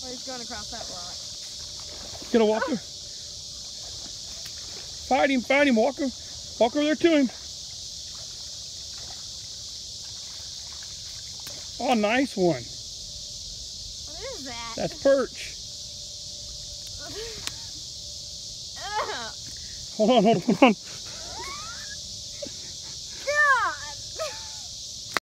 Oh, he's going across that rock. Get a Walker. Fight him, Walker. Walk over there to him. Oh, nice one. What is that? That's perch. Hold on.